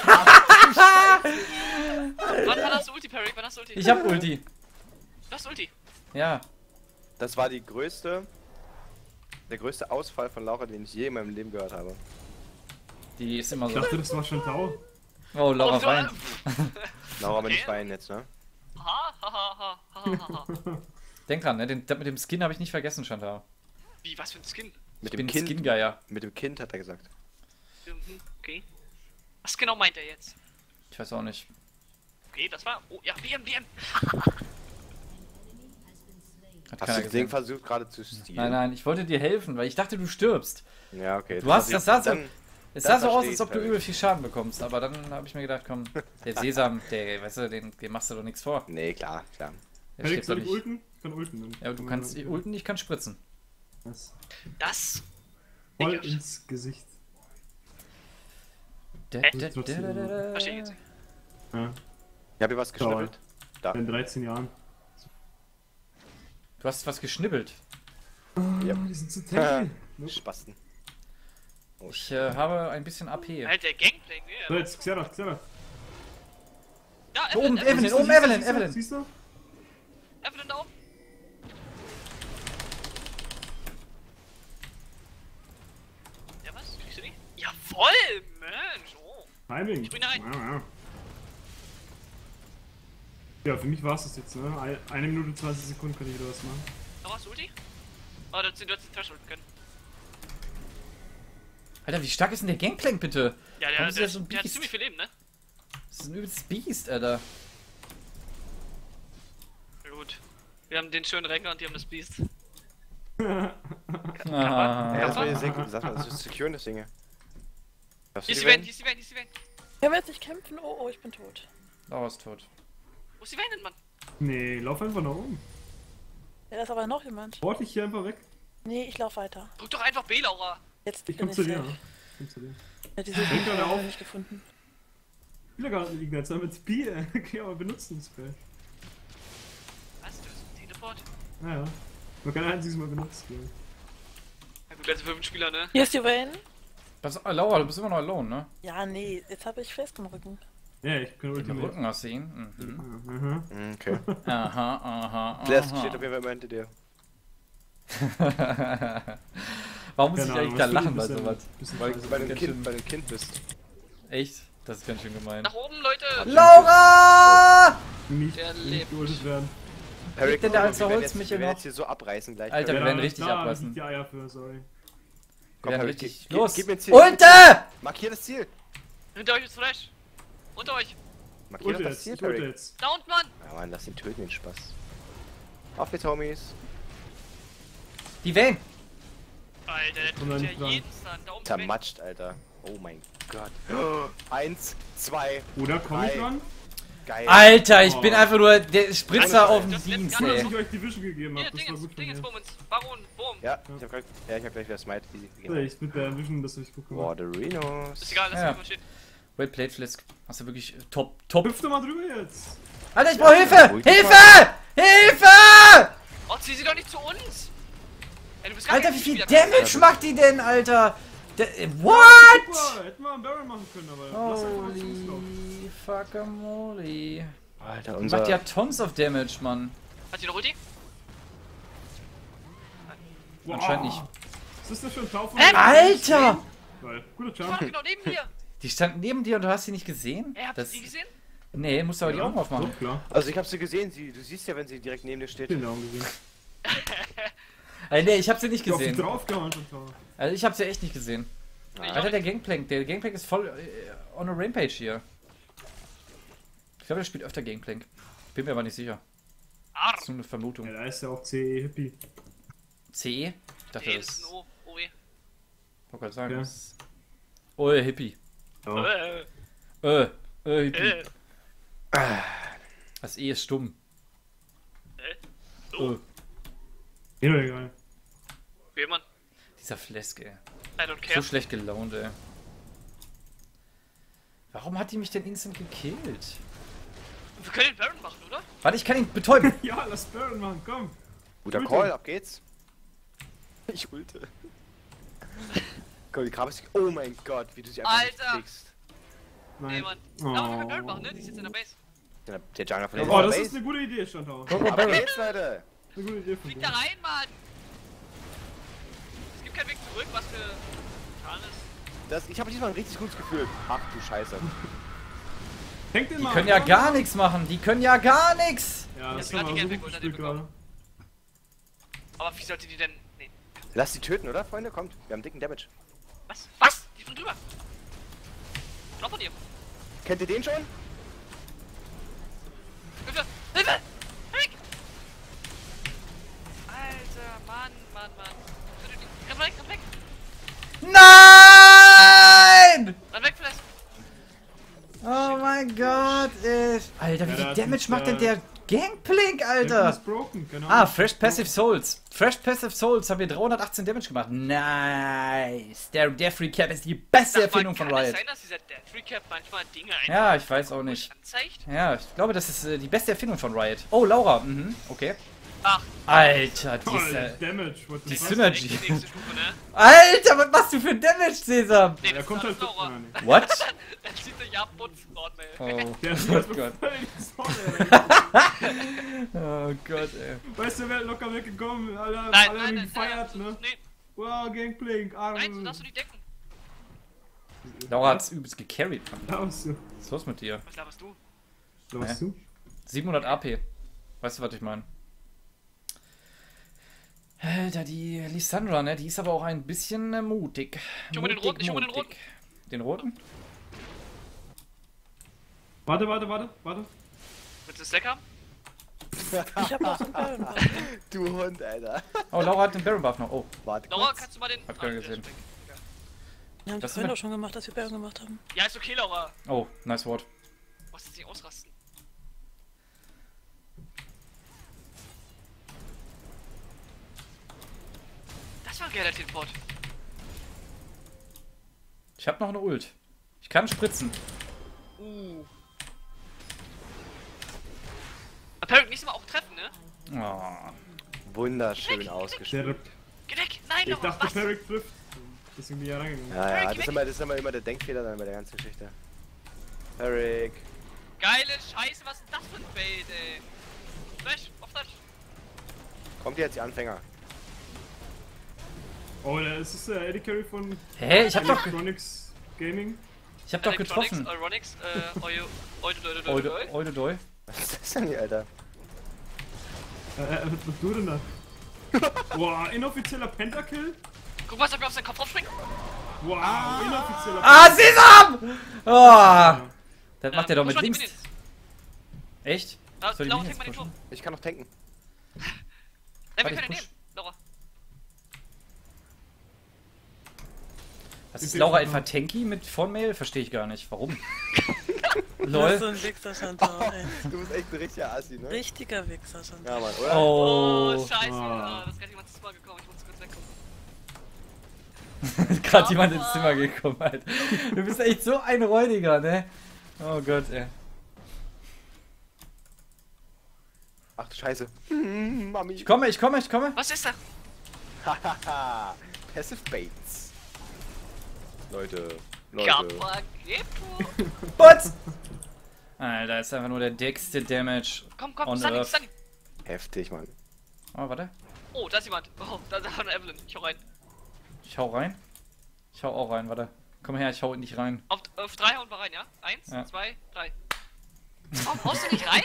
Wann, wann hast du Ulti, Perry? Wann hast du Ulti? Ich hab Ulti. Du hast Ulti. Ja. Das war die größte, der größte Ausfall von Laura, den ich je in meinem Leben gehört habe. Die ist immer Ich so. dachte, das war Chantau. Oh, Laura Oh, so, weint. Laura, aber Okay. nicht weinen jetzt, ne? Ha, ha, ha, ha, ha, ha, ha. Denk dran, ne? Den, das mit dem Skin habe ich nicht vergessen, Chantal. Wie, was für ein Skin? Mit Ich dem bin Kind. Skin-Geier. Mit dem Kind hat er gesagt. Mhm, okay. Was genau meint er jetzt? Ich weiß auch nicht. Okay, das war... Oh, ja, B M, B M. Hat Hast keiner du das Ding gesehen. versucht gerade zu stehlen? Nein, nein, ich wollte dir helfen, weil ich dachte, du stirbst. Ja, okay. Du hast, das sah so, Dann- es dann sah so aus, versteh als ob ich's, du Perry. übel viel Schaden bekommst, aber dann habe ich mir gedacht, komm, der Sesam, der, weißt du, den, den machst du doch nichts vor. Nee, klar, klar. Der Felix, stirbt soll doch ich nicht. ulten? Ich kann ulten. Dann. Ja, aber du kannst ulten, ich kann spritzen. Das. Das... Voll Digga. ins Gesicht. Da, Hä? da, da, da, da, da. Verstehe ich jetzt. Ja, Ich hab hier was geschnippelt. Da. in dreizehn Jahren. Du hast was geschnibbelt. Ja. Die sind zu tanky. Nope. Spasten. Oh, Ich äh, habe ein bisschen A P. Halt, der Gangplank, So, ne? jetzt Xerath, Xerath. Ja, Da oben, Evelyn, Evelyn, Evelyn, oben Siehst du, Evelyn, siehst du, Evelyn. Siehst du? Evelyn da oben. Ja, was? Kriegst du die? Jawoll, Mensch. Oh. Timing. Ich bin rein. Ja, ja. Ja, für mich war es das jetzt, ne? Ein- Eine Minute, zwanzig Sekunden kann ich wieder was machen. Noch was, Ulti? Oh, du, du hättest den Trash ulten können. Alter, wie stark ist denn der Gangplank, bitte? Ja, der, Warum ist der, der so ein der hat Biest? ziemlich viel Leben, ne? Das ist ein übelstes Biest, Alter. Ja, gut. Wir haben den schönen Renker und die haben das Biest. Ah. Ja, das war hier sehr gut. Sag mal, das ist secure, das Ding. Darfst du Hier ist die die Van, Van? hier ist die Van, hier ist die Van. Können wir jetzt nicht kämpfen? Oh, oh, ich bin tot. Laura ist tot. Wo ist die Van denn, Mann? Nee, lauf einfach nach oben. Ja, da ist aber noch jemand. Sport dich hier einfach weg. Nee, ich lauf weiter. Drück doch einfach B, Laura. Jetzt Ich bin komm zu dir. safe. Ja. Ich komm zu dir. Ja, diese Denk Video doch habe auf. ich nicht gefunden. Wiedergarten liegen jetzt mit Speed. Okay, aber benutzen es gleich. Was? Du hast einen Teleport? Naja. Nur kein einziges Mal benutzt, glaube ich. Ja gut, also fünf Spieler, ne? Hier ist die Vayne. Was, ah, Laura, du bist immer noch alone, ne? Ja, nee, jetzt habe ich fest im Rücken. Ja, ich kann Den Ultimate. Rücken hast du ihn. Mhm. Mhm. Mhm, Okay. Aha, aha, Blast steht auf aha. jeden Fall immer hinter dir. Warum muss ich Keine eigentlich Ahnung, da was lachen du bei bist, sowas? bisschen Weil scheiße. du bei dem ganz Kind, schön- bei dem Kind bist. Echt? Das ist ganz schön gemein. Nach oben, Leute! Laura! Nicht, Der nicht lebt. geultet werden. Perry, denn der als wir werden Holz, jetzt, Michael, wir werden noch? jetzt hier so abreißen gleich. Alter, wir Perry. werden da- richtig da abreißen. liegt die Eier für, sorry. Wir werden Perry, richtig gib- los. Gib mir ein Ziel. Unter! Markier das Ziel. Hinter euch ist Flash! Unter euch! Markier Ulte doch das jetzt, Ziel, ich ulte Perry. jetzt. Da unten, Mann! Ja, Mann, lass ihn töten, den Spaß. Auf geht's, Homies. Die Vayne! Alter, der Komm da tut ja nicht dran. jeden Stun. Da oben ist die Van. Zermatscht, Alter. Oh mein Gott. Eins, zwei, Oder komm ich Drei. ran? geil. Alter, ich Oh. bin einfach nur der Spritzer Also, auf dem das letzte Dienst, Gun, Gut, dass ey. ich euch die Vision gegeben Hier, habe, das war Dingens, gut von Dingens, mir. Bummens. Baron, Boom. Ja, ich hab, grad, ja, ich hab gleich wieder Smite. Easy. Ja, ich mit der Vision, dass ich gucke. Warderinos. Ist egal, lass Ja. mich mal stehen. Well played, Flisk. Hast du wirklich top, top. Hüpf doch mal drüber jetzt. Alter, ich brauche Hilfe! ruhig Hilfe! Hilfe! Oh, zieh sie doch nicht zu uns! Ey, du bist gar Alter, wie nicht viel Spieler. Damage macht die denn, Alter? Der, äh, what? Super, hätten wir einen Barrel machen können, aber lass einfach mal zulaufen. Holy fuckamoli. Alter, Macht unser... ja tons of Damage, Mann. Hat die noch Ulti? Wow. Anscheinend nicht. Was ist das für ein Tau von Äh, Alter! Geil. Guter Die war Jump. genau neben dir! Die stand neben dir und du hast sie nicht gesehen? Ey, habt ihr Das, die gesehen? nee, musst du aber die Augen aufmachen. Doch, klar. Also ich hab sie gesehen, sie, du siehst ja, wenn sie direkt neben dir steht. Den Daumen gesehen. Ey, nee, ich hab sie nicht Ich hab gesehen. draufgehauen von Tau. Also ich hab sie echt nicht gesehen. Ich Alter, auch der Gangplank, der Gangplank ist voll äh, on a Rampage hier. Ich glaube, der spielt öfter Gangplank. Bin mir aber nicht sicher. Arr! Das ist nur eine Vermutung. Ja, da ist ja auch C E Hippie. C E? Ich dachte, Nee, das das ist ist... ein O. O W. wollte gerade sagen. Ja. das ist- Oh, äh, Hippie. Ja. Äh, Äh, äh, Hippie. äh, Das E ist stumm. äh. Äh, So, Mir doch egal. wie man. dieser Flesk, ey. I don't So care. schlecht gelaunt, ey. Warum hat die mich denn instant gekillt? Wir können den Baron machen, oder? Warte, ich kann ihn betäuben. Ja, lass Barrel machen, komm. Guter Ulte. Call, ab geht's. Ich ulte. Komm, die Krabbe ist... Oh mein Gott, wie du sie einfach nicht Alter. kriegst. Nee, Nein. Mann. Oh. Aber wir können Baron machen, ne? Die ist jetzt in der Base. Der, der Jungler von Ja, der Oh, das Base. ist eine gute Idee, Standhau. Go, go, Ab Barrel. geht's, Leute. Eine gute Idee von Flieg da dir. rein, Mann! Es gibt keinen Weg zurück, was für... Getan ist. Das, ich habe diesmal ein richtig gutes Gefühl. Ach du Scheiße. Hängt den Die mal. können ja komm. gar nichts machen. Die können ja gar nichts. Ja, das Jetzt haben wir gerade die so Gelb gut weg, gespielt unter den gerade. Aber wie sollte die denn... Nee. Lass die töten, oder, Freunde? Kommt, wir haben dicken Damage. Was? Was? Die sind drüber. Glaub von dir. Kennt ihr den schon? Hilfe! Hilfe! Weg! Alter, Mann, Mann, Mann. Renn weg, renn weg! Nein! Renn weg, Flash! Oh mein Gott, ey. Alter, wie Ja, viel das Damage ist, macht denn äh, der Gangplank, Der Alter? ist broken, genau. Ah, Fresh Passive Souls. Fresh Passive Souls haben wir dreihundertachtzehn Damage gemacht. Nice. Der Death Recap ist die beste Erfindung von Kann es Riot. sein, dass dieser Death Recap manchmal Dinge einfach Ja, ich weiß auch nicht. anzeigt? Ja, ich glaube, das ist äh, die beste Erfindung von Riot. Oh, Laura. Mhm, okay. Ach, Alter, Toll, diese... Damage, what the die fuck? Synergy. die nächste Stufe, ne? Alter, was machst du für Damage, Cäsar? Nee, Der das kommt ist halt... alles Laura. Nein, nee. What? Er zieht sich ab und dort, ey. Oh, Der ist oh halt Gott. völlig sorry. Oh Gott, ey. Weißt du, wer locker weggekommen? Alle, Nein, alle nein, haben nein, ihn nein, gefeiert, nein, ne? nee, Wow, Gangplank, nein, so Arme. darfst du die decken. Laura hat's übelst gecarried. Mann. Laufst du? Was ist los mit dir? Was laberst du? Laufst du? siebenhundert A P. Weißt du, was ich meine? Alter, die Lissandra, ne? Die ist aber auch ein bisschen äh, mutig. Ich hol mir den Mutig, roten, ich hol mir den mutig. Den roten? Warte, warte, warte, warte. Willst du es lecker? Ich hab noch so einen Baron. Du Hund, Alter. Oh, Laura hat den Baron Buff noch. Oh, Warte Laura, kurz. kannst du mal den... Hab ich gar der gesehen. ist weg. Wir haben Das es vorhin mit- auch schon gemacht, dass wir Baron gemacht haben. Ja, ist okay, Laura. oh, nice word. Du musst jetzt nicht ausrasten. Das war ein geiler Teleport. Ich hab noch eine Ult. Ich kann spritzen. Uh. Apparent nächstes Mal auch treffen, ne? Oh. Wunderschön Der, ausgespielt. Geh weg! Nein, ich Laura, dachte, was? Peric trifft. Deswegen bin ich ja reingegangen. Ja, ja, Eric, das ist, weg. immer, das ist immer, immer der Denkfehler dann bei der ganzen Geschichte. Eric. Geile Scheiße, was ist das für ein Bait, ey? Flash, auf Touch. Kommt jetzt die Anfänger. Oh, das ist der Eddie Carry von Hä? Ich hab doch, Electronics Gaming. ich hab doch getroffen. Euronics, äh, Oyo, Oide, Oide, Oide, Oide, Oide. oide, doi. Was ist das denn hier, Alter? Äh, äh, was machst du denn da? Boah, inoffizieller Pentakill? Guck mal, dass er mir auf seinen Kopf aufspringt. Wow, inoffizieller Ah, Sesam! Oh, das macht er doch Ähm, mit push mal die links. Minions. Echt? Ah, Soll ich Laura, Minions tank mal den pushen? Turm. Ich kann noch tanken. Nein, Warte, wir können ich den push. nehmen. Laura. Was ist Laura etwa Tanky mit Phone-Mail? Verstehe ich gar nicht. Warum? Das ist so Lol. ein Wichser, Chantal, ey. Du bist echt ein richtiger Assi, ne? Richtiger Wichser, Chantal. Ja, Mann, oder? Oh, Oh. scheiße. Ah. Ah, das ist gerade jemand ins Zimmer gekommen. Ich muss kurz weggucken. Gerade jemand ins Zimmer gekommen, Alter. Du bist echt so ein Räudiger, ne? Oh Gott, ey. Ach du Scheiße. Hm, Mami. Ich komme, ich komme, ich komme. Was ist da? Hahaha. Passive Baits. Leute. Leute. Capagetto. Putz! Alter, ist einfach nur der dickste Damage. Komm, komm, On Sunny, Earth. Sunny. Heftig, Mann. Oh, warte. Oh, da ist jemand. Oh, da, da war eine Evelyn. Ich hau rein. Ich hau rein. Ich hau auch rein, warte. Komm her, ich hau nicht rein. Auf, auf drei hauen wir rein, ja? Eins, Ja. zwei, drei. Warum haust du nicht rein?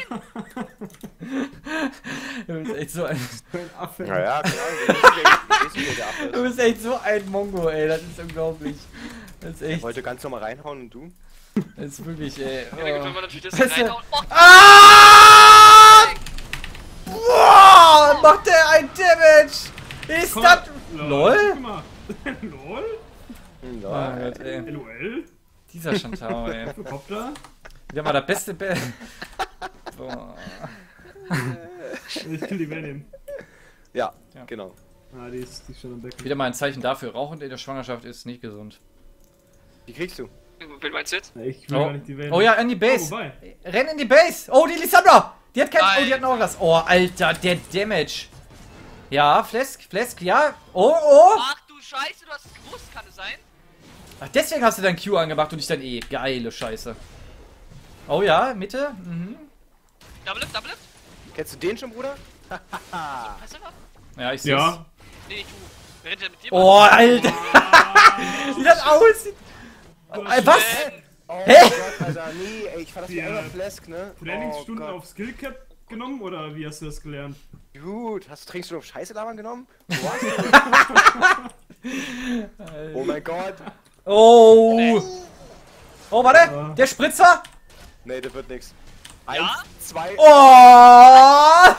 Du bist echt so ein. Ein Affe. Naja, keine Ahnung. Wie ist denn der Affe? Du bist echt so ein Mongo, ey. Das ist unglaublich. Das ist Ich echt. wollte ganz normal reinhauen und du? Das ist wirklich, ey. Ja, gut, wenn Oh. wir natürlich das Weißt hier du- reinhauen. Oh, Ah! Boah! Macht der ein Damage! Ist Komm, das. Lol? LOL? Guck mal. LOL? Hm, Oh ja, Gott, ey. LOL? Dieser Chantal, ey. Copter? Der war der beste Bell. Boah. Ich kill die Venom. ja, Ja. genau. Ah, die ist, die ist schon am Becken. Wieder mal ein Zeichen dafür. Rauchen in der Schwangerschaft ist nicht gesund. Wie kriegst du? wen meinst du jetzt? Ja, ich will Oh, gar nicht die Venom. oh ja, in die Oh, Base. wobei. Renn in die Base. Oh, die Lissandra. Die hat kein. Oh, die hat Alter. noch was. Oh, Alter, der Damage. Ja, Flesk, Flesk, ja. Oh, oh. Ach du Scheiße, du hast es gewusst, kann es sein? Ach, deswegen hast du dein Q angemacht und nicht dein E. Geile Scheiße. Oh ja, Mitte. Mhm. Double Lift, Double Lift. Kennst du den schon, Bruder? Was ist das? Ja, ich seh's. Ja. Nee, nicht du. Wer rennt denn mit dir? Oh, Alter. Wie das aussieht. Äh, was? Oh Hä? Gott, Alter, nee, ey, ich fand das wie Ja. einmal Flask, ne? Trainingsstunden oh, Gott. auf Skillcap genommen oder wie hast du das gelernt? Gut, hast du trinkst du auf Scheiße labern genommen? Wo warst du? Oh mein Gott. Oh! Oh, warte! Der Spritzer! Nee, das wird nix. Eins, Ja? zwei. Oh!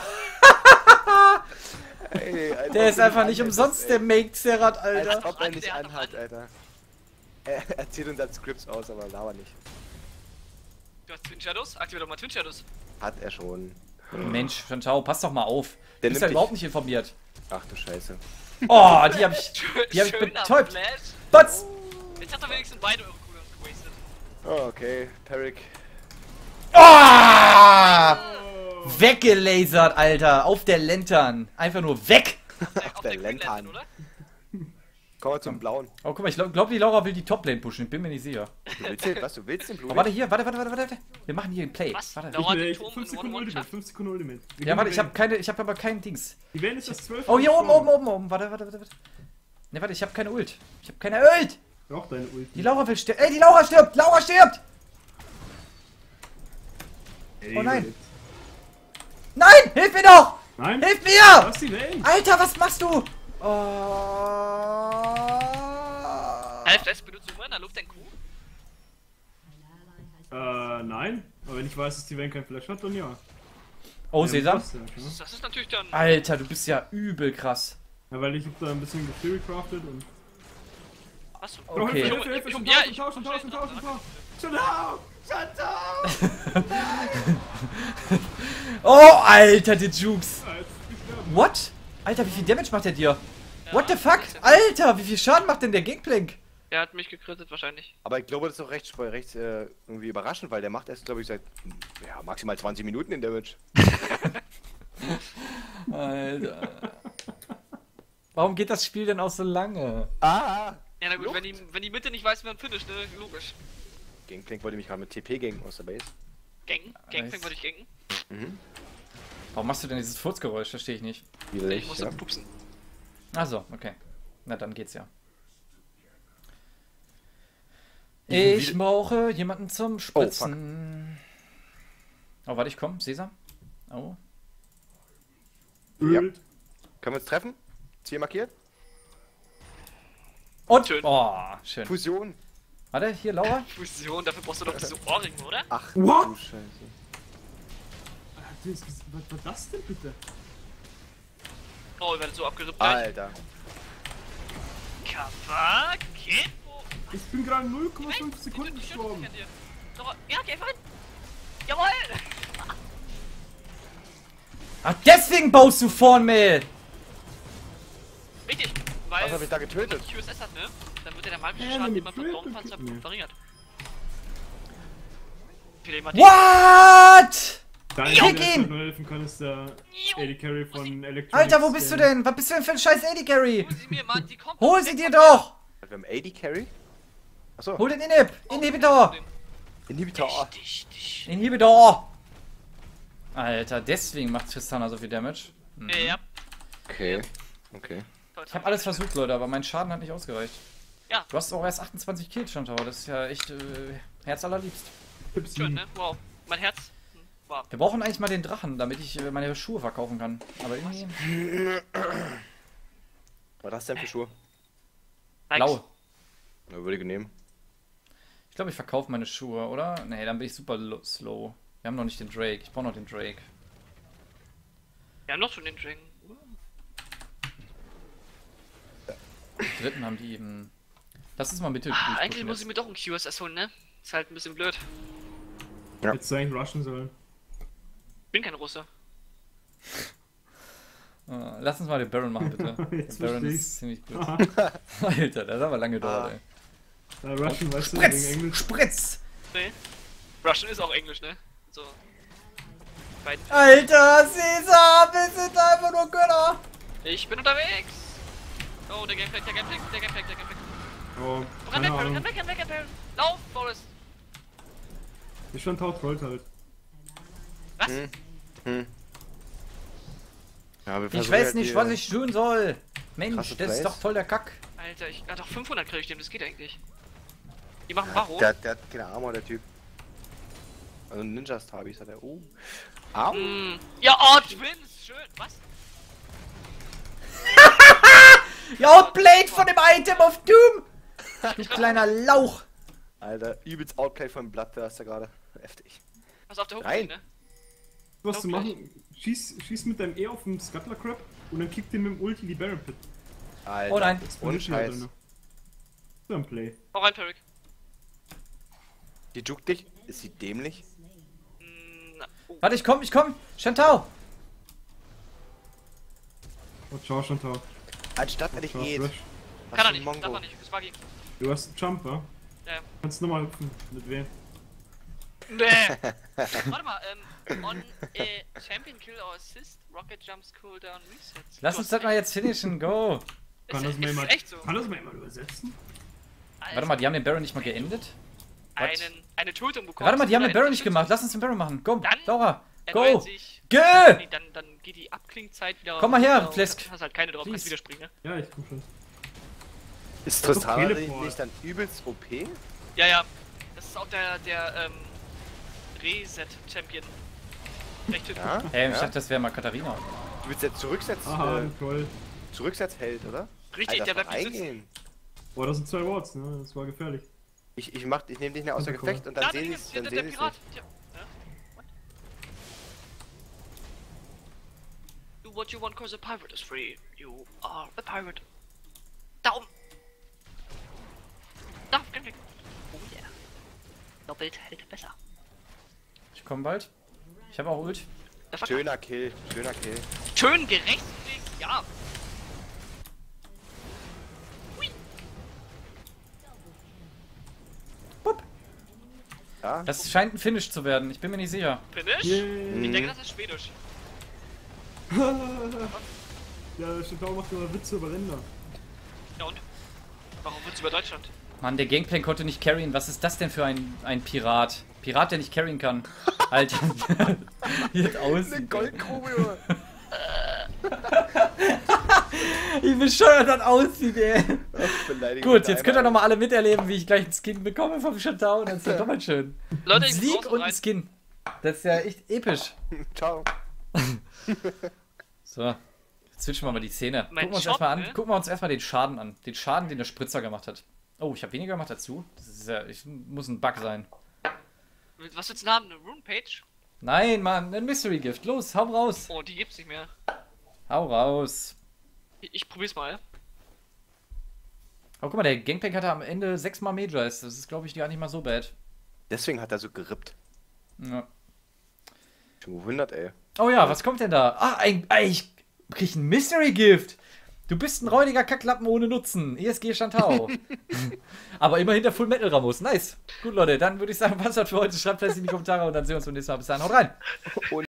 Ey, als Der ob ist du einfach nicht anhältst, umsonst ey. der Make-Zerat, Als Alter. ob er nicht Der hat doch anhat, alle. Alter. Er erzählt uns als Scripts aus, aber laber nicht. Du hast Twin Shadows? Aktivier doch mal Twin Shadows. Hat er schon. Mensch, Chantal, pass doch mal auf. Der Du bist nimmt ja dich. überhaupt nicht informiert. Ach du Scheiße. Oh, die hab ich, die hab ich Schöner betäubt. Flash. Batz! Jetzt hat er wenigstens beide eure Cooldowns gewastet. Oh, okay. Peric. Oh! Weggelasert, Alter. Auf der Lantern. Einfach nur weg. Auf, auf der der Green Lantern. Lantern, oder? Komm mal zum Blauen. Oh, guck mal, ich glaube, glaub, die Laura will die Toplane pushen. Ich bin mir nicht sicher. Du willst den, was, du willst den Blue? Oh, warte hier, warte, warte, warte, warte. Wir machen hier ein Play. Was? Warte. Dauert Nee, den ich- Turm fünf in Sekunden One-One Ultimate, geschafft. fünf Sekunden Ultimate. Wir Ja, können warte, ich habe gewinnen. keine, ich habe aber kein Dings. Die Wellen ist das zwölf. Oh, hier oben, oben, oben, oben. Warte, warte, warte, warte. Ne, warte, ich habe keine Ult. Ich habe keine Ult. Auch deine Ulti. Die Laura will sterben. Ey, die Laura stirbt. Laura stirbt. Ey, Oh nein. überlebt. Nein, hilf mir doch. Nein? Hilf mir. Lass die Wellen. Alter, was machst du? Oh. Alf, das benutzt du immer in der Luft ein Kuh? Äh, nein. Aber wenn ich weiß, dass die Wellen kein Flash hat, dann ja. Oh, Ja, Sesam. passt ja, ne? Das ist natürlich dann... Alter, du bist ja übel krass. Ja, weil ich hab da ein bisschen Gefühl crafted und... Achso. Oh, Okay. Hilfe, Hilfe, Hilfe, Ich- schon ja, tauschen, ich- tauschen, ich- tauschen, ich- tauschen, ich- tauschen. Chantal! Chantal! Oh, Alter, die Jukes. Ah, jetzt ist gestorben. What? Alter, wie viel Damage macht der dir? Ja, What the fuck? ein bisschen. Alter, wie viel Schaden macht denn der Gangplank? Der hat mich gekrittet wahrscheinlich. Aber ich glaube, das ist doch recht, recht äh, irgendwie überraschend, weil der macht erst, glaube ich, seit ja, maximal zwanzig Minuten in Damage. Alter. Warum geht das Spiel denn auch so lange? Ah! Ja, na gut, wenn die, wenn die Mitte nicht weiß, wie man finisht, ne? Logisch. Gangplank wollte mich gerade mit T P gängen aus der Base. Gang, Gangplank Nice. würde ich gangen. Mhm. Warum machst du denn dieses Furzgeräusch? Verstehe ich nicht. Ich Widerlich, musste ja. pupsen. Achso, okay. Na, dann geht's ja. Wie- Ich wie- brauche jemanden zum Spritzen. Oh, warte, ich komm. Sesam. Oh. Ja. Ölt. Können wir uns treffen? Ziel markiert? Und. Schön. Oh, schön. Fusion. Warte, hier, Laura. Fusion, dafür brauchst du doch diese Ohrringe, oder? Ach, What? du Scheiße. Ah, das- Was war das denn bitte? Oh, ihr werdet so abgerippt gleich. Alter. Kawakebo! Ich bin gerade null Komma fünf Sekunden Die gestorben. kennt ihr. Doch, ja, geh einfach hin! Jawohl! Ach, deswegen baust du Vornmail. Richtig! Weil, Was hab ich da getötet? wenn man Q S S hat, ne? Dann wird ja der magische Ja, Schaden, den mit man von Triple Braunpanzer Kick, ne. verringert. Viele immer What? Dein Kick Einzige, ihn! der nur helfen kann, ist der A D Carry von Electronics. Alter, wo bist du der- denn? Was bist du denn für ein scheiß A D Carry? Hol sie mir, Mann, die kommt Hol doch sie weg dir von doch! Wir haben A D Carry? Achso. Hol den Inhib! Inhibitor! mir. Inhibitor. Dich, dich. Inhibitor! Alter, deswegen macht Tristana so viel Damage. Hm. Ja, Okay. Okay. Ich habe alles versucht, Leute, aber mein Schaden hat nicht ausgereicht. Ja. Du hast auch erst achtundzwanzig Kills, Chantal. Das ist ja echt äh, herzallerliebst. Tipps Schön, wie- ne? Wow. Mein Herz. hm, Wow. Wir brauchen eigentlich mal den Drachen, damit ich äh, meine Schuhe verkaufen kann. Aber irgendwie Was das denn für Schuhe? Likes. blau. Na, würde ich nehmen. Ich glaube, ich verkaufe meine Schuhe, oder? Nee, dann bin ich super lo- slow. Wir haben noch nicht den Drake. Ich brauche noch den Drake. Wir haben noch schon den Dragon. Den dritten haben die eben. Lass uns mal bitte. Ah, gut eigentlich pushen muss ich jetzt. mir doch ein Q S S holen, ne? Ist halt ein bisschen blöd. Ja. Hättest du eigentlich rushen sollen. Bin kein Russe. Ah, lass uns mal den Baron machen, bitte. Jetzt Der Baron versteh ist ich's. ziemlich blöd. Aha. Alter, das hat aber lange gedauert, Ah. ey. Da rushen, weißt du, wegen Spritz! Englisch. Spritz! Nee. Russian ist auch Englisch, ne? So. Beiden. Alter, Caesar, wir sind einfach nur Gönner! Ich bin unterwegs! Oh, der Gameplay, der Gameplay, der Gameplay, der Gameplay. Oh, Renn keine weg, Baron, Ahnung. renn weg, renn weg, renn weg! Lauf, Forrest! Ich stand taut trollt halt. Was? Hm. Hm. Ja, wir Ich versuchen weiß halt nicht, die- was ich tun soll. Mensch, Krasse das ist Plays. doch voll der Kack. Alter, ich. Ah, doch, fünfhundert krieg ich dem, das geht eigentlich. Die machen Baro. Der, der hat keine Armor, der Typ. Also Ninja Stabis hat er. Oh. Au. Mm. Ja, oh, Twins! Schön! Was? Ja, Outplayed von dem Item auf Doom! Du kleiner Lauch! Alter, übelst outplayed von Bloodthirster gerade. Heftig. Was auf der Hook, Nein. ne? Was zu Glaub machen, schieß, schieß mit deinem E auf den Scuttler Crab und dann kick den mit dem Ulti die Baron Pit. Alter. Oh nein. Ohne Scheiß. So ein Play. Hau rein, Peric. Die juckt dich? Ist sie dämlich? Mm, na, oh. Warte, ich komm, ich komm! Shantao! Oh, ciao, Chantal. Anstatt wenn ich Ciao, geht. Flash. Was Kann er für ein nicht, darf Mongo. er nicht, das war gegen. Du hast einen Jumper. Ja, ja. Kannst nochmal hüpfen. Mit wem? Nee. Warte mal, ähm, on a champion kill or assist, rocket jumps, cooldown, resets. Lass uns das mal jetzt finishen, go! Kann Ist, das mal ist jemand, echt so. kann das mal jemand übersetzen? Alter, Warte mal, die haben den Baron nicht mal geendet? einen, eine Tötung bekommen. Warte mal, die haben den Baron nicht gemacht. Lass uns den Baron machen. Go, Dann Laura, Erneuert go! sich. Geh! Nee, dann, dann geht die Abklingzeit wieder. Komm mal her, runter und Flesk. Hast halt keine drauf, kannst Please. wieder springen, ne? Ja, ich komm schon. Ist Das ist doch Tristana Teleport. nicht dann übelst O P? Ja, ja. Das ist auch der, der, ähm, Reset-Champion. Recht hübsch. Ja? Hey, ich ja? dachte, das wäre mal Katharina. Du willst jetzt zurücksetzen, Aha, äh, toll. Zurücksetzheld, oder? Richtig, Alter, der bleibt nicht sitzen. reingehen. Boah, das sind zwei Wards, ne? Das war gefährlich. Ich, ich mach, ich nehme dich nicht außer Super Gefecht und dann Da, sehe der, ich der, dann der seh ich's Pirat. nicht. Tja. Ja? What? Do what you want, cause a pirate is free. You are a pirate. Darum! Da, geh weg. Oh yeah. Doppelt hält besser. Ich komme bald. Ich habe auch Ult. Der Fuck. Schöner Kill, schöner Kill. Schön gerechtfertigt, ja. Bup. Ja? Das scheint ein Finish zu werden. Ich bin mir nicht sicher. Finish? Yay. Ich denke, das ist Schwedisch. Ja, Chantal macht immer Witze über Ränder. Ja und? Warum wird's über Deutschland? Mann, der Gangplank konnte nicht carryen. Was ist das denn für ein, ein Pirat? Pirat, der nicht carryen kann. Alter. Wie das aussieht. Eine Goldgrube, Junge. Wie bescheuert das aussieht, ey. Beleidigung Gut, mit jetzt könnt ihr Eimer. nochmal alle miterleben, wie ich gleich einen Skin bekomme vom Shutdown. Und das ist ja doppelt schön. Leute, Ein ich Sieg muss und ein rein. Skin. Das ist ja echt episch. Ciao. So, jetzt switchen wir mal die Szene. Mein Gucken wir uns Shop, erstmal an. ne? Gucken wir uns erstmal den Schaden an. Den Schaden, den der Spritzer gemacht hat. Oh, ich habe weniger gemacht dazu. Das ist ja, ich muss ein Bug sein. Was willst du denn haben? Eine Rune-Page? Nein, Mann, ein Mystery Gift. Los, hau raus. Oh, die gibt's nicht mehr. Hau raus. Ich, ich probier's mal. Oh, guck mal, der Gangplank hatte am Ende sechsmal Majors. Das ist, glaube ich, gar nicht mal so bad. Deswegen hat er so gerippt. Ja. Schon gewundert, ey. Oh ja, was kommt denn da? Ah, ein, ah, ich krieg ein Mystery Gift. Du bist ein räudiger Kacklappen ohne Nutzen. E S G Shantao. Aber immerhin der Full Metal Ramos. Nice. Gut, Leute, dann würde ich sagen, was hat für heute? Schreibt fleißig in die Kommentare und dann sehen wir uns beim nächsten Mal. Bis dann, haut rein.